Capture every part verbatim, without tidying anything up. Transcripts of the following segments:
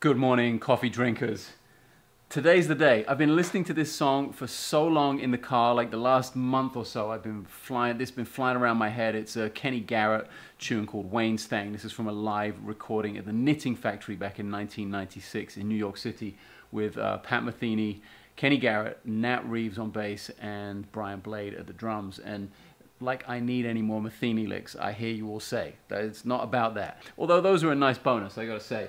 Good morning, coffee drinkers. Today's the day. I've been listening to this song for so long in the car, like the last month or so. I've been flying, this has been flying around my head. It's a Kenny Garrett tune called Wayne's Thing. This is from a live recording at the Knitting Factory back in nineteen ninety-six in New York City with uh, Pat Metheny, Kenny Garrett, Nat Reeves on bass, and Brian Blade at the drums. And like I need any more Metheny licks, I hear you all say. That it's not about that. Although those are a nice bonus, I gotta say.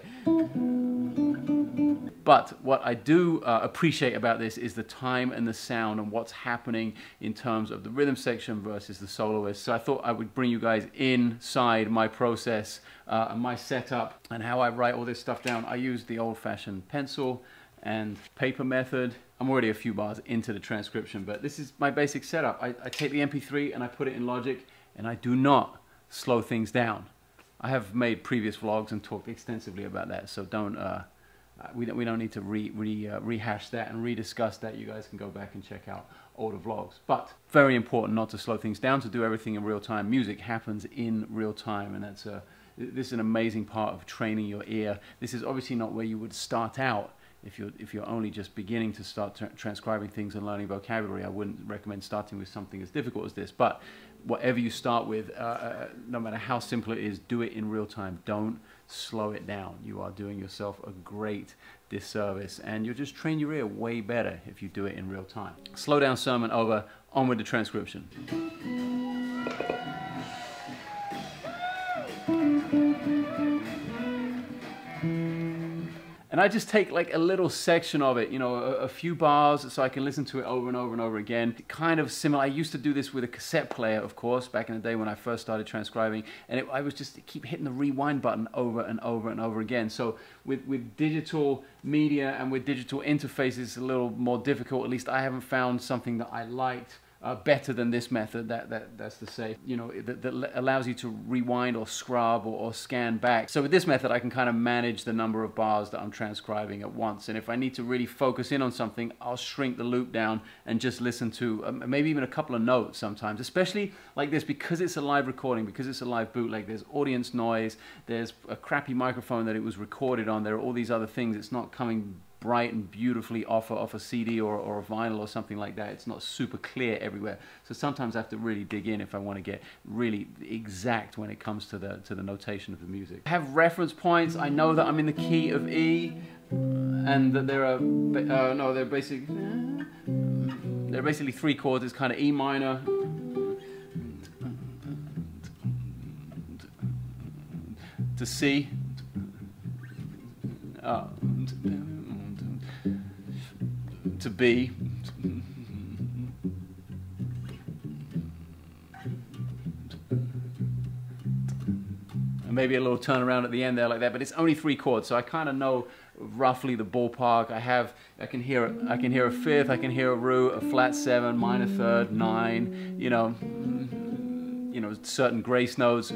But what I do uh, appreciate about this is the time and the sound and what's happening in terms of the rhythm section versus the soloist. So I thought I would bring you guys inside my process uh, and my setup and how I write all this stuff down. I use the old-fashioned pencil and paper method. I'm already a few bars into the transcription, but this is my basic setup. I, I take the M P three and I put it in Logic, and I do not slow things down. I have made previous vlogs and talked extensively about that, so don't... Uh, Uh, we, don't, we don't need to re, re, uh, rehash that and rediscuss that. You guys can go back and check out older vlogs. But very important not to slow things down, to do everything in real time. Music happens in real time, and that's a, this is an amazing part of training your ear. This is obviously not where you would start out if you're, if you're only just beginning to start tra transcribing things and learning vocabulary. I wouldn't recommend starting with something as difficult as this. But whatever you start with, uh, uh, no matter how simple it is, do it in real time. Don't slow it down. You are doing yourself a great disservice, and you'll just train your ear way better if you do it in real time. Slow down sermon over, on with the transcription. And I just take like a little section of it, you know, a, a few bars, so I can listen to it over and over and over again. Kind of similar. I used to do this with a cassette player, of course, back in the day when I first started transcribing, and it, I was just keep hitting the rewind button over and over and over again. So with, with digital media and with digital interfaces, it's a little more difficult. At least I haven't found something that I liked Uh, better than this method, that, that, that's to say, you know, that, that allows you to rewind or scrub or, or scan back. So with this method, I can kind of manage the number of bars that I'm transcribing at once. And if I need to really focus in on something, I'll shrink the loop down and just listen to um, maybe even a couple of notes sometimes, especially like this, because it's a live recording, because it's a live bootleg. There's audience noise, there's a crappy microphone that it was recorded on, there are all these other things. It's not coming bright and beautifully off a, off a C D or, or a vinyl or something like that. It's not super clear everywhere. So sometimes I have to really dig in if I want to get really exact when it comes to the, to the notation of the music. I have reference points. I know that I'm in the key of E, and that there are, uh, no, they're basically, there are basically three chords. It's kind of E minor, to C, uh, to B, and maybe a little turnaround at the end there like that, but it's only three chords, so I kind of know roughly the ballpark. I have, I can hear, I can hear a fifth, I can hear a root, a flat seven, minor third, nine, you know, you know, certain grace notes.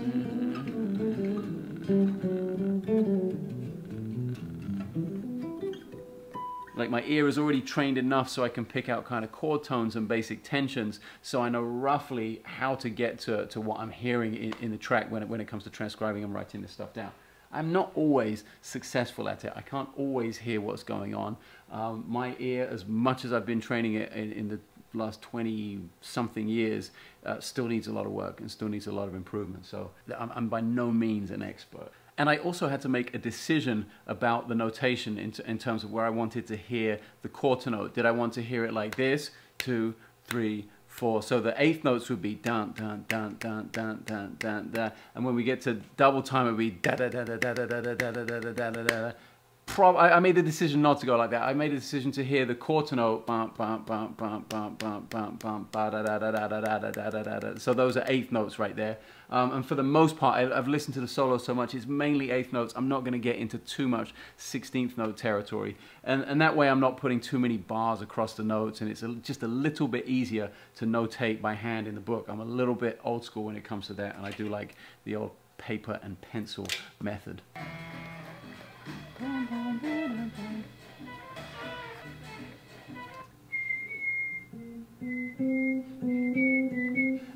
Like my ear is already trained enough so I can pick out kind of chord tones and basic tensions, so I know roughly how to get to, to what I'm hearing in, in the track when it, when it comes to transcribing and writing this stuff down. I'm not always successful at it. I can't always hear what's going on. Um, my ear, as much as I've been training it in, in the last twenty something years, uh, still needs a lot of work and still needs a lot of improvement. So I'm, I'm by no means an expert. And I also had to make a decision about the notation in, in terms of where I wanted to hear the quarter note. Did I want to hear it like this? Two, three, four. So the eighth notes would be dun, dun, dun, dun, dun, dun, dun, dun. And when we get to double time, it would be da, da, da, da, da, da, da, da, da, da, da, da, da, da. Prob I, I made the decision not to go like that. I made a decision to hear the quarter note, bump, bump, bump, bump, bump, bump, bump, bump, ba da da da da da da da da da da. So those are eighth notes right there. Um, and for the most part, I, I've listened to the solo so much, it's mainly eighth notes. I'm not going to get into too much sixteenth note territory. And, and that way I'm not putting too many bars across the notes, and it's a, just a little bit easier to notate by hand in the book. I'm a little bit old school when it comes to that, and I do like the old paper and pencil method.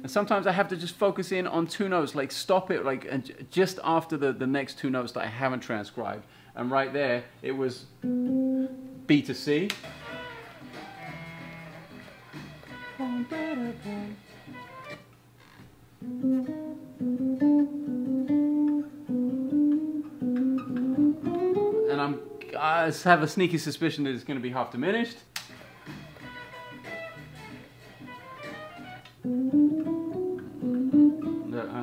And sometimes I have to just focus in on two notes, like stop it, like and just after the, the next two notes that I haven't transcribed. And right there, it was B to C. And I'm, I have a sneaky suspicion that it's going to be half diminished. Uh,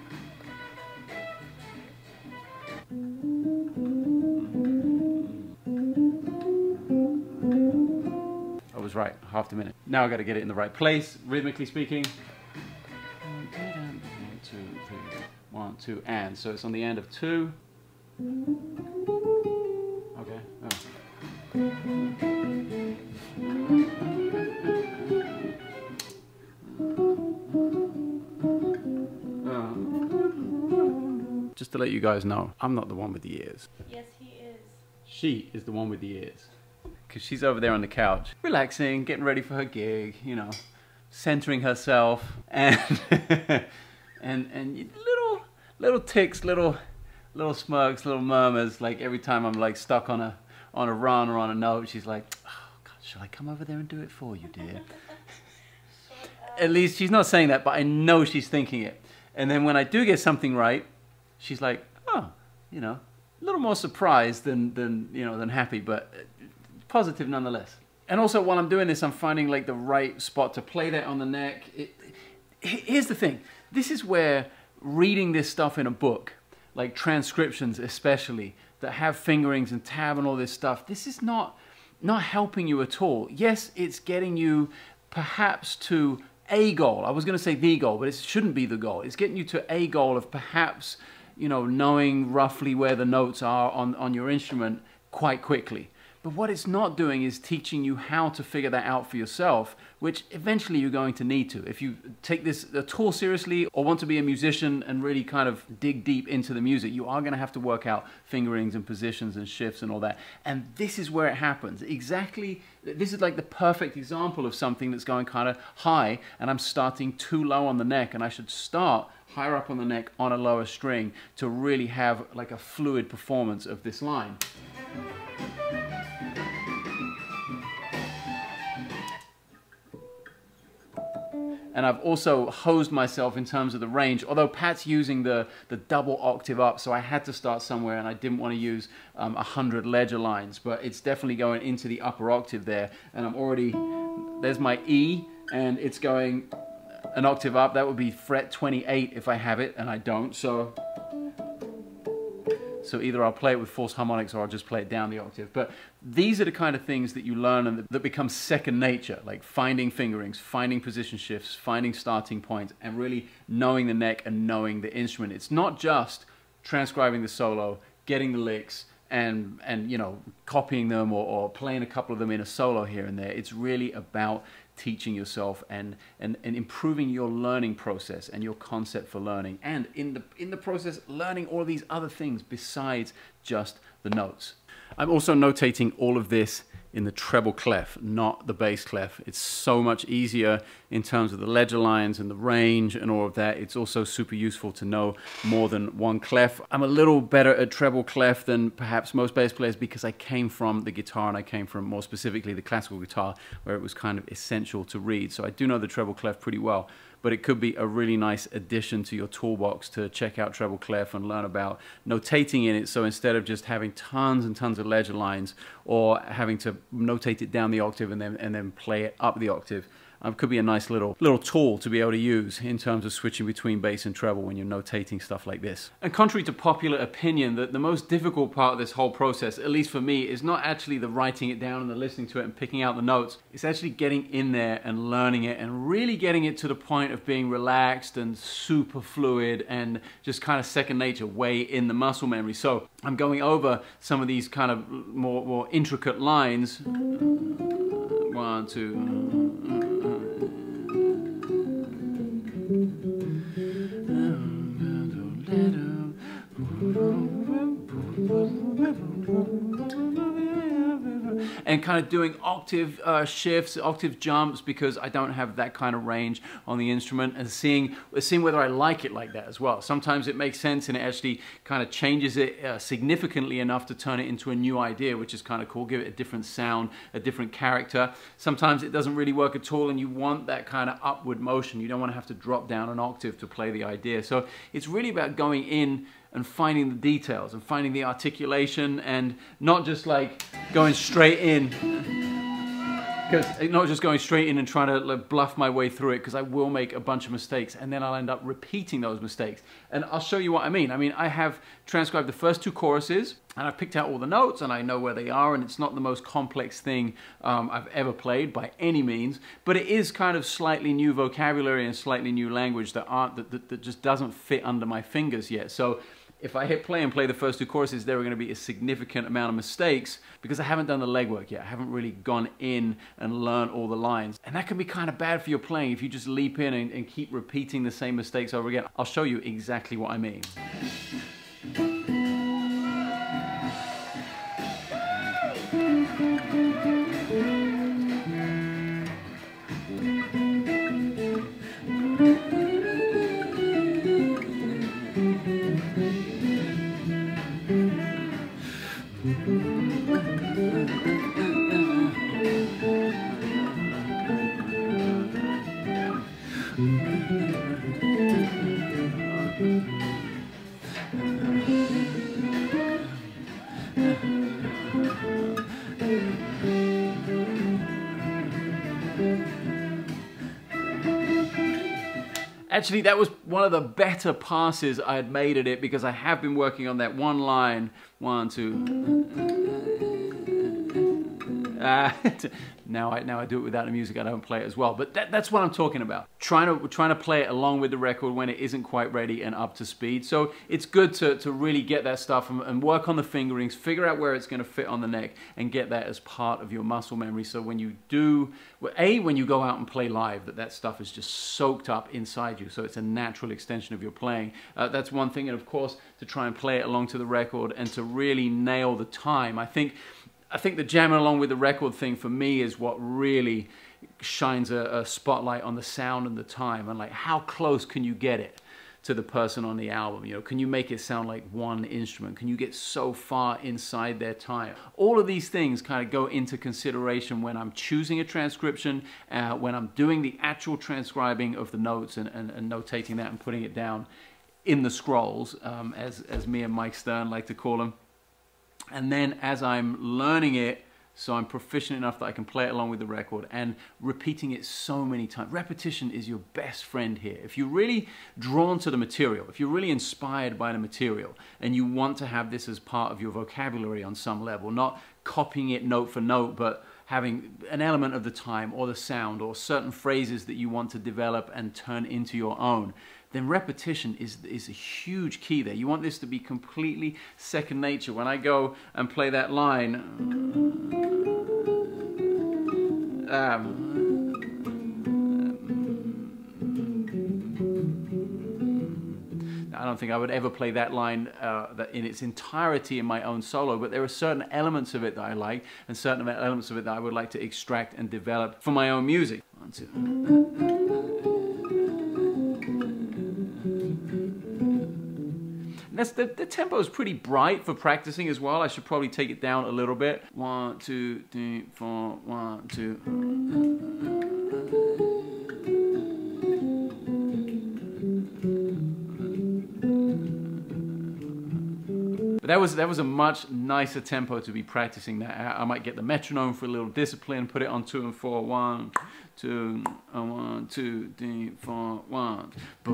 I was right, half the minute. Now I got to get it in the right place, rhythmically speaking. One, two, three, one, two, and. So it's on the end of two. Okay. Oh. Just to let you guys know, I'm not the one with the ears. Yes, he is. She is the one with the ears. Because she's over there on the couch, relaxing, getting ready for her gig, you know, centering herself, and and and little little ticks, little little smirks, little murmurs. Like every time I'm like stuck on a on a run or on a note, she's like, "Oh God, shall I come over there and do it for you, dear?" At least she's not saying that, but I know she's thinking it. And then when I do get something right, she's like, "Oh, you know, a little more surprised than than you know than happy, but." Positive nonetheless. And also while I'm doing this, I'm finding like the right spot to play that on the neck. It, here's the thing. This is where reading this stuff in a book, like transcriptions especially, that have fingerings and tab and all this stuff, this is not, not helping you at all. Yes, it's getting you perhaps to a goal. I was going to say the goal, but it shouldn't be the goal. It's getting you to a goal of perhaps, you know, knowing roughly where the notes are on, on your instrument quite quickly. But what it's not doing is teaching you how to figure that out for yourself, which eventually you're going to need to. If you take this at all seriously or want to be a musician and really kind of dig deep into the music, you are going to have to work out fingerings and positions and shifts and all that. And this is where it happens. Exactly, this is like the perfect example of something that's going kind of high and I'm starting too low on the neck, and I should start higher up on the neck on a lower string to really have like a fluid performance of this line. And I've also hosed myself in terms of the range, although Pat's using the, the double octave up, so I had to start somewhere and I didn't want to use um, one hundred ledger lines, but it's definitely going into the upper octave there. And I'm already, there's my E, and it's going an octave up. That would be fret twenty-eight if I have it, and I don't, so... So either I'll play it with false harmonics or I'll just play it down the octave. But these are the kind of things that you learn and that become second nature, like finding fingerings, finding position shifts, finding starting points, and really knowing the neck and knowing the instrument. It's not just transcribing the solo, getting the licks, and, and you know, copying them or, or playing a couple of them in a solo here and there. It's really about teaching yourself and, and, and improving your learning process and your concept for learning, and in the, in the process learning all these other things besides just the notes. I'm also notating all of this in the treble clef, not the bass clef. It's so much easier in terms of the ledger lines and the range and all of that. It's also super useful to know more than one clef. I'm a little better at treble clef than perhaps most bass players because I came from the guitar, and I came from more specifically the classical guitar, where it was kind of essential to read. So I do know the treble clef pretty well. But it could be a really nice addition to your toolbox to check out treble clef and learn about notating in it. So instead of just having tons and tons of ledger lines or having to notate it down the octave and then, and then play it up the octave, um, could be a nice little, little tool to be able to use in terms of switching between bass and treble when you're notating stuff like this. And contrary to popular opinion, that the most difficult part of this whole process, at least for me, is not actually the writing it down and the listening to it and picking out the notes. It's actually getting in there and learning it and really getting it to the point of being relaxed and super fluid and just kind of second nature, way in the muscle memory. So I'm going over some of these kind of more, more intricate lines. One, two. and kind of doing octave uh, shifts, octave jumps, because I don't have that kind of range on the instrument, and seeing, seeing whether I like it like that as well. Sometimes it makes sense and it actually kind of changes it uh, significantly enough to turn it into a new idea, which is kind of cool, give it a different sound, a different character. Sometimes it doesn't really work at all and you want that kind of upward motion. You don't want to have to drop down an octave to play the idea. So it's really about going in and finding the details and finding the articulation, and not just like going straight in, because not just going straight in and trying to like bluff my way through it, because I will make a bunch of mistakes and then I'll end up repeating those mistakes. And I'll show you what I mean. I mean, I have transcribed the first two choruses and I've picked out all the notes and I know where they are, and it's not the most complex thing um, I've ever played by any means, but it is kind of slightly new vocabulary and slightly new language that aren't that, that, that just doesn't fit under my fingers yet. So if I hit play and play the first two choruses, there are going to be a significant amount of mistakes because I haven't done the legwork yet. I haven't really gone in and learned all the lines. And that can be kind of bad for your playing if you just leap in and, and keep repeating the same mistakes over again. I'll show you exactly what I mean. Actually, that was one of the better passes I had made at it, because I have been working on that one line. One, two. Uh, now I now I do it without the music. I don't play it as well, but that, that's what I'm talking about. Trying to trying to play it along with the record when it isn't quite ready and up to speed. So it's good to to really get that stuff and, and work on the fingerings, figure out where it's going to fit on the neck, and get that as part of your muscle memory. So when you do, well, a when you go out and play live, that that stuff is just soaked up inside you. So it's a natural extension of your playing. Uh, that's one thing, and of course to try and play it along to the record and to really nail the time. I think. I think the jamming along with the record thing for me is what really shines a, a spotlight on the sound and the time, and like how close can you get it to the person on the album? You know, can you make it sound like one instrument? Can you get so far inside their time? All of these things kind of go into consideration when I'm choosing a transcription, uh, when I'm doing the actual transcribing of the notes and, and, and notating that and putting it down in the scrolls, um, as, as me and Mike Stern like to call them. And then as I'm learning it, so I'm proficient enough that I can play it along with the record, and repeating it so many times. Repetition is your best friend here. If you're really drawn to the material, if you're really inspired by the material, and you want to have this as part of your vocabulary on some level, not copying it note for note, but having an element of the time or the sound or certain phrases that you want to develop and turn into your own, then repetition is, is a huge key there. You want this to be completely second nature. When I go and play that line, um, I don't think I would ever play that line uh, that in its entirety in my own solo, but there are certain elements of it that I like, and certain elements of it that I would like to extract and develop for my own music. One, two. That's the, the tempo is pretty bright for practicing as well. I should probably take it down a little bit. One, two, three, four, one, two. But that was that was a much nicer tempo to be practicing that. I might get the metronome for a little discipline, put it on two and four, one, two, one, two, three, four, one.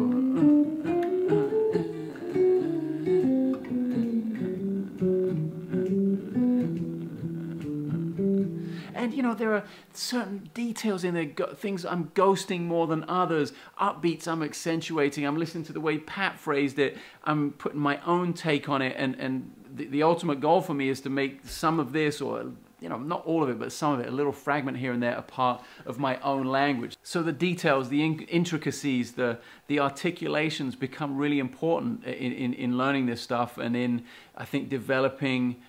And you know, there are certain details in there, things I'm ghosting more than others, upbeats I'm accentuating, I'm listening to the way Pat phrased it, I'm putting my own take on it, and, and the, the ultimate goal for me is to make some of this, or you know, not all of it, but some of it, a little fragment here and there, a part of my own language. So the details, the in intricacies, the, the articulations become really important in, in, in learning this stuff, and in, I think, developing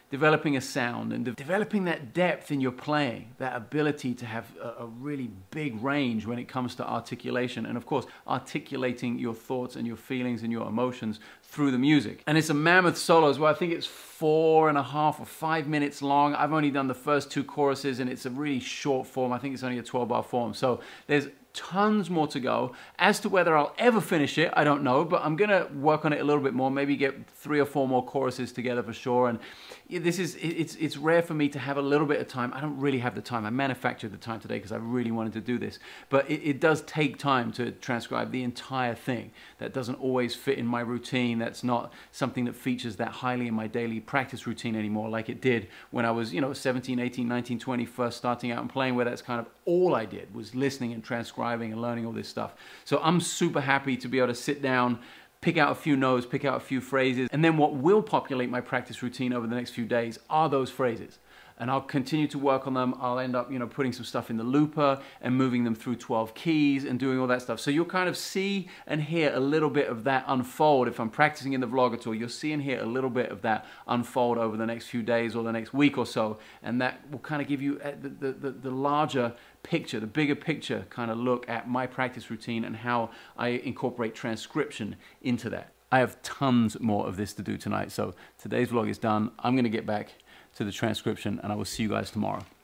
developing a sound and de developing that depth in your playing, that ability to have a, a really big range when it comes to articulation, and of course articulating your thoughts and your feelings and your emotions through the music. And it's a mammoth solo as well. I think it's four and a half or five minutes long. I've only done the first two choruses and it's a really short form. I think it's only a twelve bar form. So there's tons more to go. As to whether I'll ever finish it, I don't know, but I'm gonna work on it a little bit more, maybe get three or four more choruses together for sure. And this is, it's, it's rare for me to have a little bit of time. I don't really have the time. I manufactured the time today because I really wanted to do this. But it, it does take time to transcribe the entire thing. That doesn't always fit in my routine. That's not something that features that highly in my daily practice routine anymore, like it did when I was, you know, seventeen, eighteen, nineteen, twenty, first starting out and playing, where that's kind of all I did was listening and transcribing and learning all this stuff. So I'm super happy to be able to sit down, pick out a few notes, pick out a few phrases, and then what will populate my practice routine over the next few days are those phrases. And I'll continue to work on them. I'll end up, you know, putting some stuff in the looper and moving them through twelve keys and doing all that stuff. So you'll kind of see and hear a little bit of that unfold. If I'm practicing in the vlog at all, you'll see and hear a little bit of that unfold over the next few days or the next week or so. And that will kind of give you the, the, the larger picture, the bigger picture kind of look at my practice routine and how I incorporate transcription into that. I have tons more of this to do tonight. So today's vlog is done. I'm going to get back to the transcription and I will see you guys tomorrow.